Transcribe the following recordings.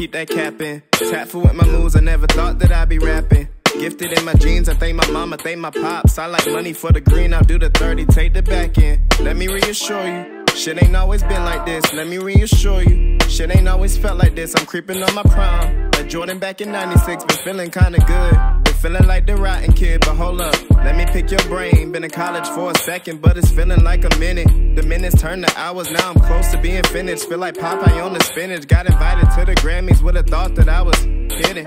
keep that cap in. Tactful with my moves, I never thought that I'd be rapping. Gifted in my jeans, I thank my mama, thank my pops. I like money for the green, I'll do the 30, take the back end. Let me reassure you, shit ain't always been like this. Let me reassure you, shit ain't always felt like this. I'm creeping on my prime, like Jordan back in 96. Been feeling kinda good, been feeling like the rotten kid. But hold up, let me pick your brain. Been in college for a second, but it's feeling like a minute. The minutes turn to hours, now I'm close to being finished. Feel like Popeye on the spinach. Got invited to the Grammys with a thought that I was kidding.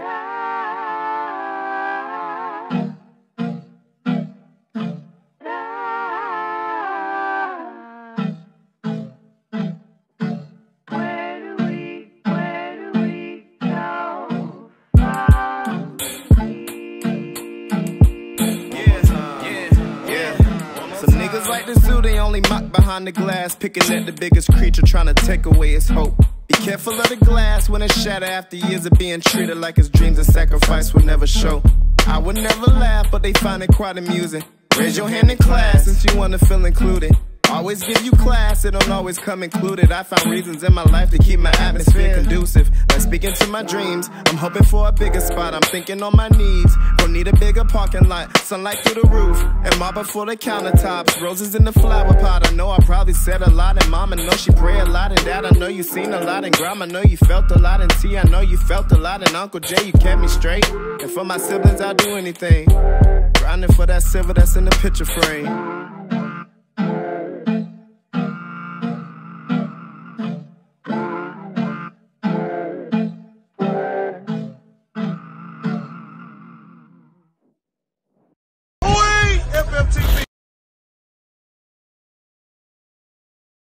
Like the zoo, they only mock behind the glass, picking at the biggest creature, trying to take away its hope. Be careful of the glass when it's shattered after years of being treated like his dreams and sacrifice would never show. I would never laugh, but they find it quite amusing. Raise your hand in class since you wanna feel included. Always give you class, it don't always come included. I found reasons in my life to keep my atmosphere conducive. Like speaking to my dreams, I'm hoping for a bigger spot. I'm thinking on my knees, gon' need a bigger parking lot. Sunlight through the roof, and marble for the countertops. Roses in the flower pot, I know I probably said a lot. And mama know she pray a lot. And dad, I know you seen a lot. And grandma, I know you felt a lot. And T, I know you felt a lot. And Uncle J, you kept me straight. And for my siblings, I'll do anything. Grinding for that silver that's in the picture frame.